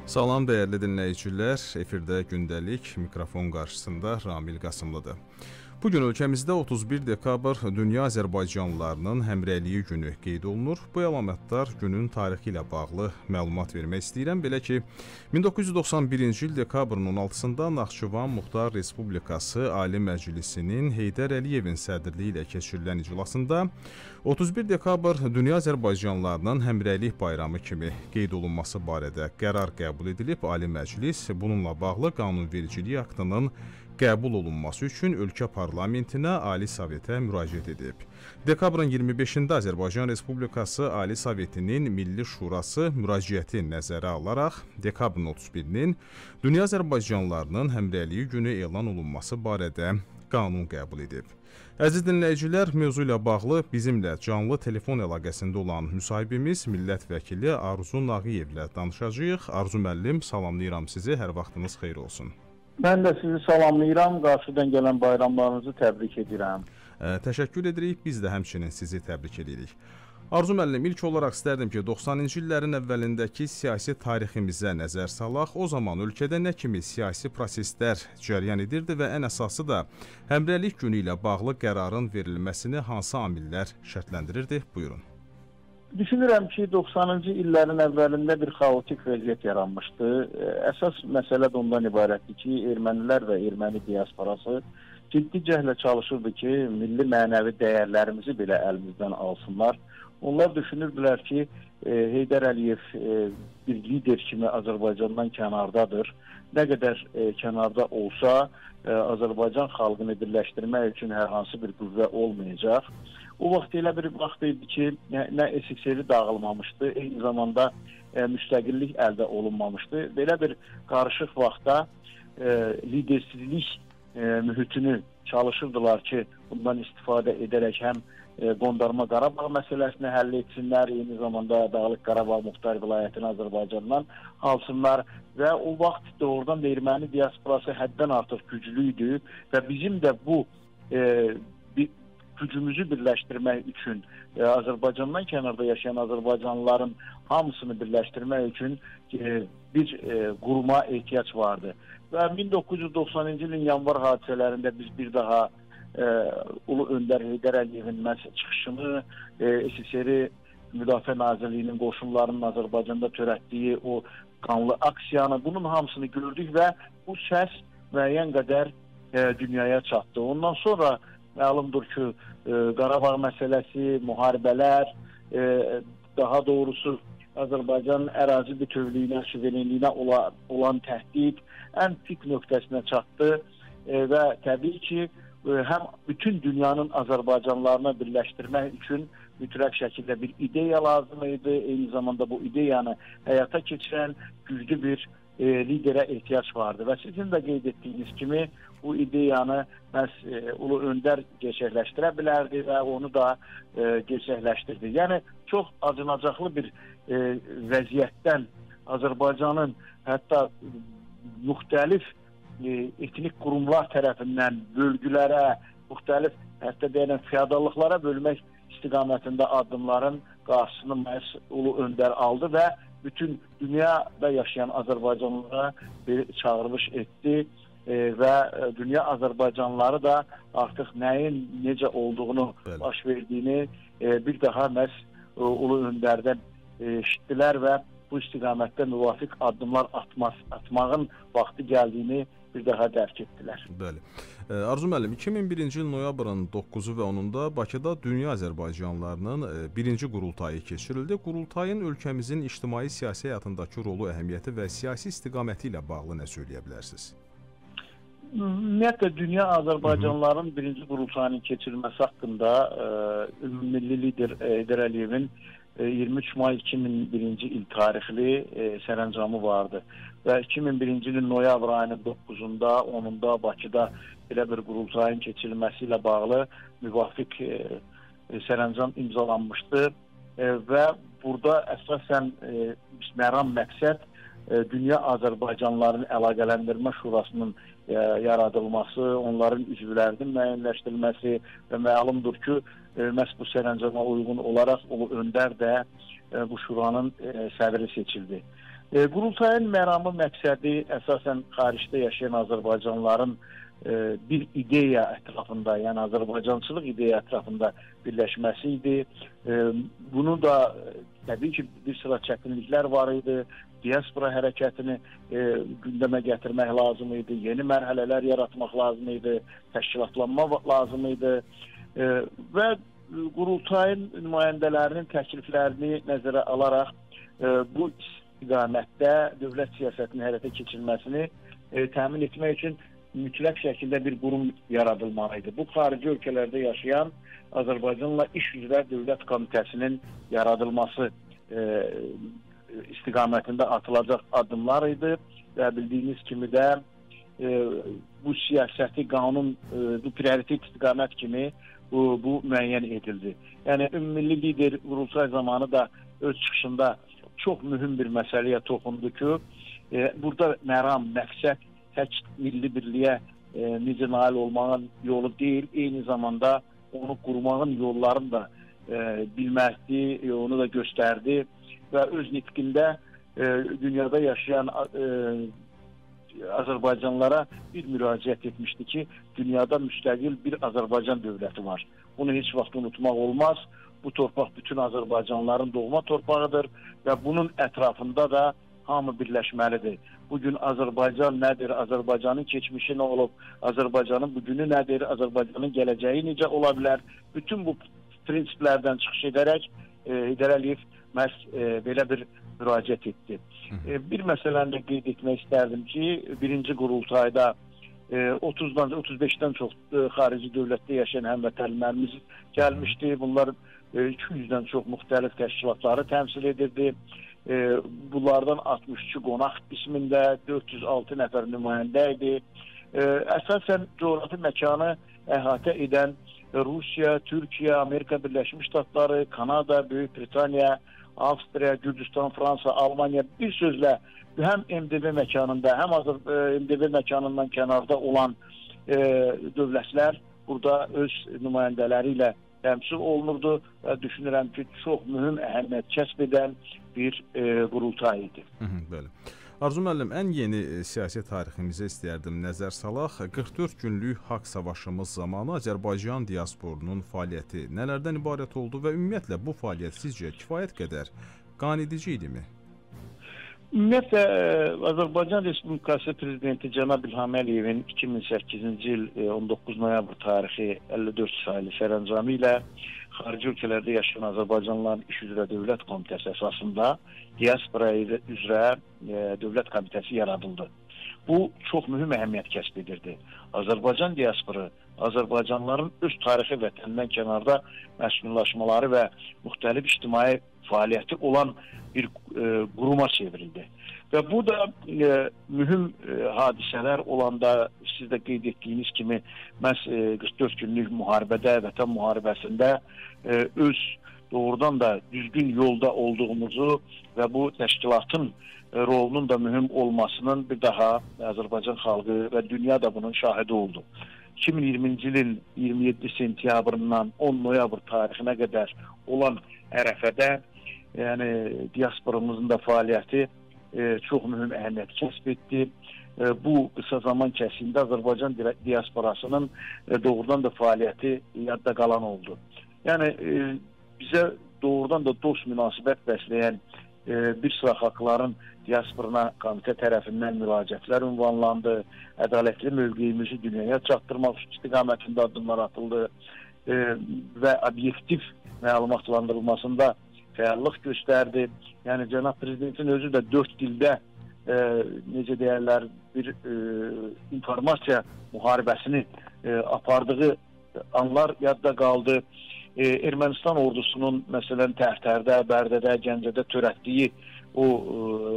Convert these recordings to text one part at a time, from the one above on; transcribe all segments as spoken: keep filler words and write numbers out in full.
Salam dəyərli dinləyicilər, efirdə gündəlik mikrofon qarşısında Ramil Qasımlıdır. Bugün ölkəmizdə otuz bir dekabr Dünya Azərbaycanlılarının Həmrəyliyi günü qeyd olunur. Bu əlamətdar günün tarixi ilə bağlı məlumat vermək istəyirəm. Belə ki, min doqquz yüz doxsan birinci il dekabrın on altısında Naxçıvan Muxtar Respublikası Ali Məclisinin Heydər Əliyevin sədrliyi ilə keçirilən iclasında otuz bir dekabr Dünya Azərbaycanlılarının Həmrəylik bayramı kimi qeyd olunması barədə qərar qəbul edilib. Ali Məclis bununla bağlı qanunvericilik aktının qəbul olunması üçün ölkə parlamentinə, Ali Sovetə müraciət edib. Dekabrın iyirmi beşində Azərbaycan Respublikası Ali Sovetinin Milli Şurası müraciəti nəzərə alaraq dekabrın otuz birinin Dünya Azərbaycanlılarının Həmrəyliyi günü elan olunması barədə qanun qəbul edib. Əziz dinləyicilər, mövzu ilə bağlı bizimlə canlı telefon əlaqəsində olan müsahibimiz millət vəkili Arzu Nağıyevlə danışacağıq. Arzu müəllim, salamlayıram sizi, hər vaxtınız xeyir olsun. Mən də sizi salamlayıram, qarşıdan gələn bayramlarınızı təbrik edirəm. Ə, təşəkkür edirik, biz də həmçinin sizi təbrik edirik. Arzu müəllim, ilk olaraq istərdim ki, doxsanıncı illərin əvvəlindəki siyasi tariximizə nəzər salaq. O zaman ölkədə nə kimi siyasi proseslər cəryan edirdi və ən əsası da Həmrəylik günü ilə bağlı qərarın verilməsini hansı amillər şərtləndirirdi? Buyurun. Düşünürəm ki, doxsanıncı illərin əvvəlində bir xaotik vəziyyət yaranmışdı. Əsas məsələ də ondan ibarətdir ki, ermənilər və erməni diasporası ciddi cəhlə çalışırdı ki, milli mənəvi dəyərlərimizi belə əlimizdən alsınlar. Onlar düşünürdülər ki, Heydər Əliyev bir lider kimi Azərbaycandan kənardadır. Nə qədər kənarda olsa, Azərbaycan xalqını birləşdirmək üçün hər hansı bir qüvvə olmayacaq. O vaxt elə bir vaxt idi ki, nə S S R dağılmamışdı, eyni zamanda e, müstəqillik əldə olunmamışdı. Belə bir qarışıq vaxtda e, lidersizlik e, mühitini çalışırdılar ki, bundan istifadə edərək həm e, Qondarma Qarabağ məsələsini həll etsinlər, eyni zamanda Dağlıq Qarabağ Muxtar Vilayətini Azərbaycandan alsınlar və o vaxt doğrudan da erməni diasporası həddən artıq güclü idi və bizim də bu e, bir gücümüzü birləşdirmək üçün, e, Azərbaycandan kənarda yaşayan Azərbaycanlıların hamısını birləşdirmək üçün e, bir e, quruma ehtiyac vardı. Və min doqquz yüz doxsanıncı ilin yanvar hadisələrində biz bir daha e, Ulu Öndər Heydər Əliyevin çıxışını, e, S S R Müdafiə Nazirliyinin qoşunlarının Azərbaycanda törətdiyi o qanlı aksiyanı, bunun hamısını gördük və bu səs müəyyən qədər e, dünyaya çatdı. Ondan sonra məlumdur ki, e, Qarabağ məsələsi, müharibələr, e, daha doğrusu Azərbaycanın ərazi bütövlüyünə, suverenliyinə olan, olan təhdid ən pik nöqtəsinə çatdı e, və təbii ki, e, həm bütün dünyanın Azərbaycanlarına birləşdirmək üçün mütləq şəkildə bir ideya lazım idi. Eyni zamanda bu ideyanı həyata keçirən güclü bir e, liderə ehtiyac vardı və sizin də qeyd etdiyiniz kimi bu ideyanı məhz e, Ulu Öndər gerçəkləşdirə bilərdi və onu da e, gerçəkləşdirdi. Yəni, çox acınacaqlı bir e, vəziyyətdən Azərbaycanın hətta müxtəlif e, etnik qurumlar tərəfindən bölgülərə, müxtəlif hətta deyilən feodallıqlara bölmək istiqamətində addımların qarşısını məhz Ulu Öndər aldı və bütün dünyada yaşayan Azərbaycanlılara bir çağırış etdi. E, və dünya Azərbaycanlıları da artıq nəyin necə olduğunu, Bəli. baş verdiyini e, bir daha məhz e, Ulu Öndərdən e, eşitdilər və bu istiqamətdə müvafiq addımlar atmaz, atmağın vaxtı gəldiyini bir daha dərk etdilər. Bəli. E, Arzu müəllim, iki min birinci il noyabrın doqquzu və onunda Bakıda Dünya Azərbaycanlılarının e, birinci qurultayı keçirildi. Qurultayın ölkəmizin ictimai-siyasi həyatındakı rolu, əhəmiyyəti və siyasi istiqaməti ilə bağlı nə söyləyə bilərsiniz? Ümumiyyətlə, Dünya Azərbaycanlıların birinci qurultayının keçirilməsi haqqında e, ümumilli lider Heydər Əliyevin e, iyirmi üç may iki min birinci il tarixli e, sərəncamı vardı. Və iki min birinci ilin noyabr ayının doqquzunda, onunda Bakıda belə bir qurultayın keçirilməsi ilə bağlı müvafiq e, sərəncam imzalanmışdı e, və burada əsasən e, məram məqsəd e, Dünya Azərbaycanlıların Əlaqələndirmə Şurasının e, yaradılması, onların üzvlərinin müəyyənləşdirilməsi və məlumdur ki, e, məhz bu sərəncama uyğun olaraq Ulu Öndər də e, bu şuranın e, sədri seçildi. E, qurultayın məramı məqsədi əsasən xaricdə yaşayan Azərbaycanlıların e, bir ideya ətrafında, yəni Azərbaycançılıq ideya ətrafında birləşməsi idi. E, bunu da e, təbii ki bir sıra çətinliklər var idi. Diaspora hərəkətini e, gündəmə gətirmək lazım idi, yeni mərhələlər yaratmaq lazım idi, təşkilatlanma lazım idi e, və qurultayın nümayəndələrinin təkliflərini nəzərə alaraq e, bu istiqamətdə dövlət siyasətinin həyata keçirilməsini e, təmin etmək üçün mütləq şəkildə bir qurum yaradılmalıydı. Bu, xarici ölkələrdə yaşayan Azərbaycanla İş üzrə Dövlət Komitəsinin yaradılması e, istiqamətində atılacaq addımlar idi və bildiyiniz kimi də e, bu siyasəti qanun, e, bu prioritet istiqamət kimi bu, bu müəyyən edildi. Yəni, ümummilli lider qurultay zamanı da öz çıxışında çox mühüm bir məsələyə toxundu ki, e, burada məram, məqsəd tək milli birliyə e, necə nail olmağın yolu deyil, eyni zamanda onu qurmağın yollarını da e, bilməkdi, e, onu da göstərdi və öz nitqində e, dünyada yaşayan e, Azərbaycanlara bir müraciət etmişdi ki, dünyada müstəqil bir Azərbaycan dövləti var. Bunu heç vaxt unutmaq olmaz. Bu torpaq bütün Azərbaycanlıların doğma torpağıdır və bunun ətrafında da hamı birləşməlidir. Bugün Azərbaycan nədir, Azərbaycanın keçmişi nə olub, Azərbaycanın bugünü nədir, Azərbaycanın gələcəyi necə ola bilər? Bütün bu prinsiplərdən çıxış edərək e, Heydər Əliyev məhz e, belə bir müraciət etdi. E, bir məsələni də qeyd etmək istərdim ki, birinci qurultayda e, otuzdan otuz beşdən çox e, xarici dövlətdə yaşayan həmvətənlərimiz gəlmişdi. Bunlar e, iki yüzdən çox müxtəlif təşkilatları təmsil edirdi. E, bunlardan altmış iki qonaq qismində dörd yüz altı nəfər nümayəndə idi. E, əsasən coğrafi məkanı əhatə edən Rusiya, Türkiyə, Amerika Birləşmiş Ştatları, Kanada, Böyük Britaniya, Avstriya, Gürcüstan, Fransa, Almanya, bir sözlə həm M D B məkanında, həm M D B məkanından kənarda olan e, dövlətlər burada öz nümayəndələri ilə təmsil olunurdu və düşünürəm ki, çox mühüm əhəmiyyət kəsb edən bir e, qurultay idi. Hı -hı, bəli. Arzu müəllim, ən yeni e, siyasi tariximizə istəyərdim nəzər salaq. qırx dörd günlük haqq savaşımız zamanı Azərbaycan diasporunun fəaliyyəti nələrdən ibarət oldu və ümumiyyətlə bu fəaliyyət sizcə kifayət qədər qanedici idimi? Ümumiyyətlə, Azərbaycan Respublikası Prezidenti Cənab İlham Əliyevin iki min səkkizinci il on doqquz noyabr tarixi əlli dörd sayılı sərəncamı ilə xarici ölkələrdə yaşayan Azərbaycanlıların İş üzrə Dövlət Komitəsi əsasında diaspora üzrə e, Dövlət Komitəsi yaradıldı. Bu, çox mühüm əhəmiyyət kəsb edirdi. Azərbaycan diasporu, Azərbaycanlıların öz tarixi vətəndən kənarda məskunlaşmaları və müxtəlif ictimai fəaliyyəti olan bir e, quruma çevrildi. Və bu da e, mühüm e, hadisələr olanda, siz də qeyd etdiyiniz kimi, məhz e, qırx dörd günlük müharibədə, vətən müharibəsində e, öz doğrudan da düzgün yolda olduğumuzu və bu təşkilatın e, rolunun da mühüm olmasının bir daha Azərbaycan xalqı və dünya da bunun şahidi oldu. iki min iyirminci ilin iyirmi yeddi sentyabrından on noyabr tarixinə qədər olan ərəfədə, yəni diasporamızın da fəaliyyəti e, çox mühüm əhəmiyyət kəsb etdi. E, bu qısa zaman kəsiyində Azərbaycan diasporasının e, doğrudan da fəaliyyəti yadda qalan oldu. Yəni e, bizə doğrudan da dost münasibət bəsləyən e, bir sıra haqların diasporuna komitə tərəfindən müraciətlər ünvanlandı, ədalətli mövqeyimizi dünyaya çatdırmaq istiqamətində addımlar atıldı e, və obyektiv məlumatlandırılmasında fəallıq göstərdi. Yəni, Cənab Prezidentin özü də dörd dildə e, necə deyərlər, bir e, informasiya müharibəsini e, apardığı anlar yadda qaldı. E, Ermənistan ordusunun, məsələn, Tərtərdə, Bərdədə, Gəncədə törətdiyi o e,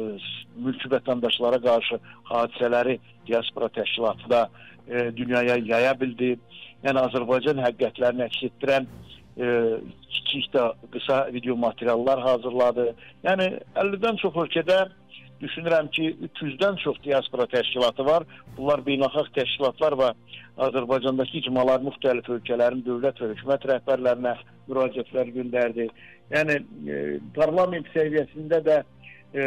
mülki vətəndaşlara qarşı hadisələri diaspora təşkilatı da e, dünyaya yaya bildi. Yəni, Azərbaycan həqiqətlərini əks etdirən e, kiçik də qısa video materiallar hazırladı. Yəni, əllidən çox ölkədə düşünürəm ki, üç yüzdən çox diaspora təşkilatı var. Bunlar beynəlxalq təşkilatlar və Azərbaycandakı icmalar müxtəlif ölkələrin dövlət və hökumət rəhbərlərinə müraciətlər göndərdi. Yəni, e, parlament səviyyəsində də e,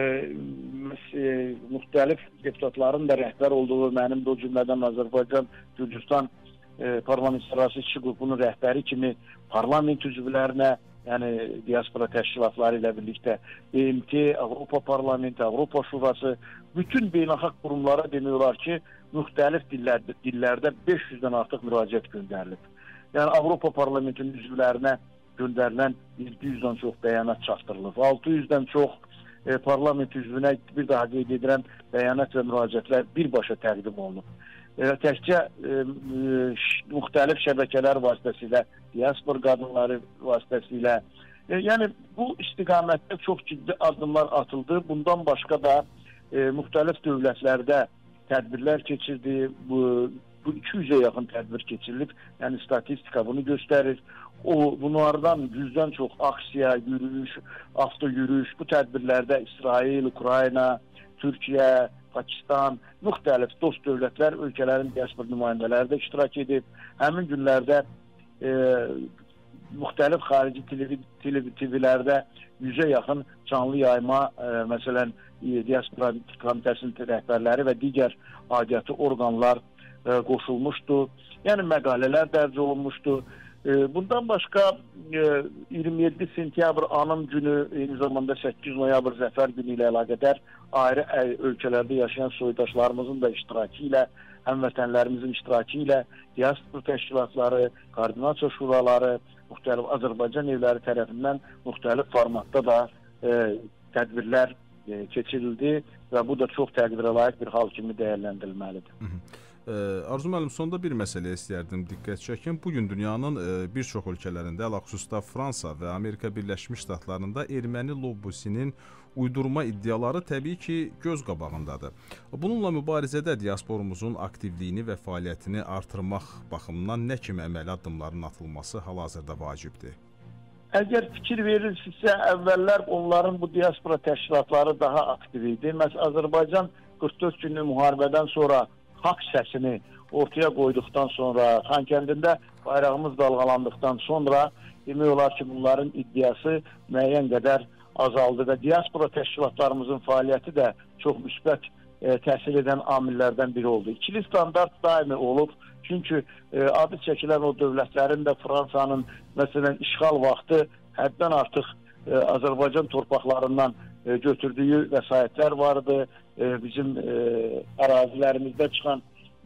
e, müxtəlif deputatların da rəhbər olduğu, mənim də o cümlədən Azərbaycan Gürcüstan e, parlamentlərarası işçi qrupunun rəhbəri kimi parlament üzvlərinə, yəni diaspora təşkilatları ilə birlikdə B M T, Avropa Parlamenti, Avropa Şurası, bütün beynəlxalq qurumlara demək olar ki, müxtəlif dillərdə, dillərdə beş yüzdən artıq müraciət göndərilib. Yəni Avropa Parlamentinin üzvlərinə göndərilən yeddi yüzdən çox bəyanat çatdırılıb. altı yüzdən çox e, parlament üzvünə bir daha qeyd edirəm bəyanat və müraciətlər birbaşa təqdim olunub. E, təkcə e, e, müxtəlif şəbəkələr vasitəsilə, diaspor qadınları vasitəsilə, e, yəni bu istiqamətdə çox ciddi addımlar atıldı. Bundan başqa da e, müxtəlif dövlətlərdə tədbirlər keçirdi. Bu, bu iki yüzə yaxın tədbir keçirilib. Yəni statistika bunu göstərir. O, bunlardan yüzdən çox aksiya, yürüyüş, avto yürüyüş, bu tədbirlərdə İsrail, Ukrayna, Türkiyə, Pakistan, müxtəlif dost dövlətlər, ölkələrin diaspor nümayəndələri də iştirak edib. Həmin günlərdə e, müxtəlif xarici T V-lərdə yüzə yaxın canlı yayma, e, məsələn, e, diaspora komitəsinin rəhbərləri və digər aidiyyatı orqanlar e, qoşulmuşdu. Yəni məqalələr dərc olunmuşdu. Bundan başqa iyirmi yeddi sentyabr anım günü, eyni zamanda səkkiz noyabr zəfər günü ilə əlaqədar ayrı ölkələrdə yaşayan soydaşlarımızın da iştirakı ilə, həmvətənlərimizin iştirakı ilə diaspor təşkilatları, koordinasiya şuraları, müxtəlif Azərbaycan evləri tərəfindən müxtəlif formatda da e, tədbirlər e, keçirildi və bu da çox təqdirə layiq bir hal kimi dəyərləndirilməlidir. Hı -hı. Arzu müəllim, sonda bir məsələyə istəyərdim diqqət çəkin. Bugün dünyanın bir çox ölkələrində, əl-xüsusda Fransa və Amerika Birləşmiş Ştatlarında erməni lobbisinin uydurma iddiaları təbii ki, göz qabağındadır. Bununla mübarizədə diasporumuzun aktivliyini və fəaliyyətini artırmaq baxımından nə kimi əməli addımların atılması hal-hazırda vacibdir? Əgər fikir verirsinizsə, əvvəllər onların bu diaspora təşkilatları daha aktiv idi. Məsələn, Azərbaycan qırx dörd günlük müharibədən sonra haqq səsini ortaya qoyduqdan sonra, Xankəndində bayrağımız dalğalandıqdan sonra demək olar ki, bunların iddiası müəyyən qədər azaldı və diaspora təşkilatlarımızın fəaliyyəti də çox müsbət e, təsir edən amillərdən biri oldu. İkili standart daimi olub, çünki e, adı çəkilən o dövlətlərin də Fransanın, məsələn, işğal vaxtı həddən artıq e, Azərbaycan torpaqlarından e, götürdüyü vəsaitlər vardı. Bizim e, ərazilərimizdə çıxan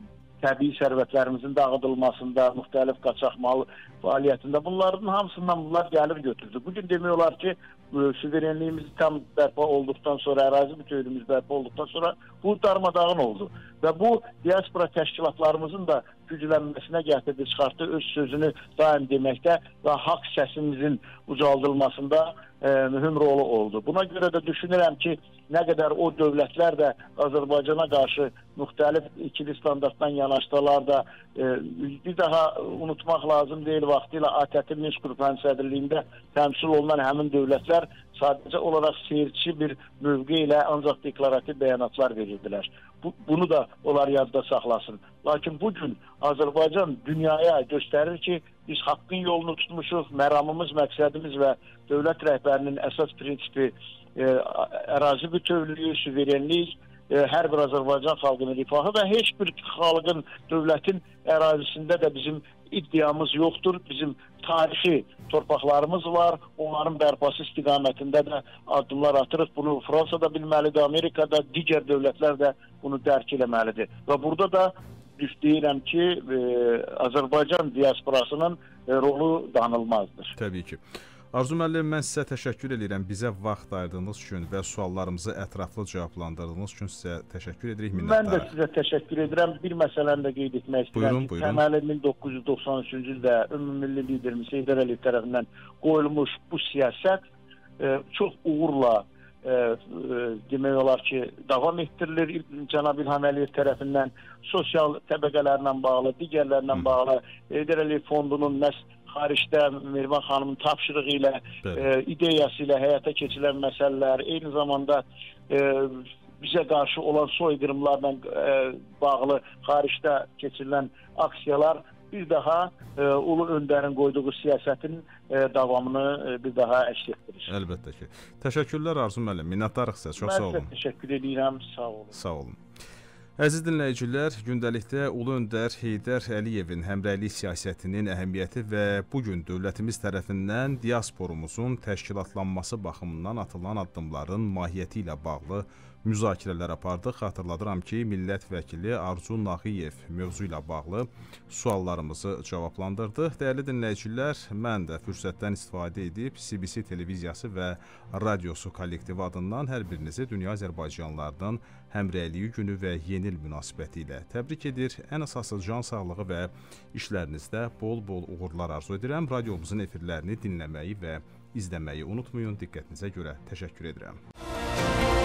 təbii sərvətlərimizin dağıdılmasında, müxtəlif qaçaqmal fəaliyyətində bunların hamısından bunlar gəlib götürdü. Bugün demək olar ki, suverenliyimiz tam bərpa olduqdan sonra, ərazi bütövlüyümüz bərpa olduqdan sonra bu darmadağın oldu. Və bu diaspora təşkilatlarımızın da güclənməsinə gətirdi, çıxartdı, öz sözünü daim deməkdə və haqq səsimizin ucaldılmasında e, mühüm rolu oldu. Buna görə də düşünürəm ki, nə qədər o dövlətlər də Azərbaycana qarşı müxtəlif ikili standartdan yanaşdılar da e, bir daha unutmaq lazım deyil, vaxtilə A T T Minsk qrupunun sədrliyində təmsil olunan həmin dövlətlər sadəcə olaraq seyirci bir mövqe ilə ancaq deklarativ bəyanatlar verirdilər. Bu, bunu da onlar yadda saxlasın. Lakin bugün Azərbaycan dünyaya göstərir ki, biz haqqın yolunu tutmuşuq, məramımız, məqsədimiz və dövlət rəhbərinin əsas prinsipi e, ərazi bütövlüyü, suverenlik, e, hər bir Azərbaycan xalqının rifahı və heç bir xalqın, dövlətin ərazisində də bizim iddiamız yoxdur. Bizim tarixi torpaqlarımız var. Onların bərpası istiqamətində də addımlar atırıq. Bunu Fransa da bilməlidir, Amerikada, digər dövlətlər də bunu dərk eləməlidir. Və burada da deyirəm ki, e, Azərbaycan diasporasının e, rolu danılmazdır. Təbii ki. Arzu müəllim, mən sizə təşəkkür edirəm. Bizə vaxt ayırdığınız üçün və suallarımızı ətraflı cavablandırdığınız üçün sizə təşəkkür edirik, minnətdarıq. Mən də sizə təşəkkür edirəm. Bir məsələni də qeyd etmək istəyirəm. Təməli min doqquz yüz doxsan üçüncü ildə ümummilli liderimiz Heydər Əliyev tərəfindən qoyulmuş bu siyasət e, çox uğurla e, e, demək olar ki, davam etdirilir. Cənab İlham Əliyev tərəfindən sosial təbəqələrlə bağlı, digərlərlə bağlı Heydər Əliyev fondunun məhz xaricdə Mehriban xanımın tapşırığı ilə, e, ideyası ilə həyata keçirilən məsələlər, eyni zamanda e, bizə qarşı olan soyqırımlarla e, bağlı xaricdə keçirilən aksiyalar bir daha e, Ulu Öndərin qoyduğu siyasətin e, davamını e, bir daha əks etdirir. Əlbəttə ki. Təşəkkürlər Arzu müəllim. Minnətdarıq sizə. Çox sağ olun. Mən təşəkkür edirəm. Sağ olun. Sağ olun. Əziz dinləyicilər, gündəlikdə Ulu Öndər Heydər Əliyevin həmrəylik siyasətinin əhəmiyyəti və bu gün dövlətimiz tərəfindən diasporumuzun təşkilatlanması baxımından atılan addımların mahiyyəti ilə bağlı müzakirələr apardıq. Xatırladıram ki, millət vəkili Arzu Naxiyev mövzu ilə bağlı suallarımızı cavablandırdı. Dəyərli dinləyicilər, mən də fürsətdən istifadə edib C B C televiziyası və radiosu kollektivi adından hər birinizi Dünya Azərbaycanlılarının həmrəyliyi günü və yeni il münasibəti ilə təbrik edir. Ən əsası can sağlığı və işlərinizdə bol-bol uğurlar arzu edirəm. Radiomuzun efirlərini dinləməyi və izləməyi unutmayın. Diqqətinizə görə təşəkkür edirəm.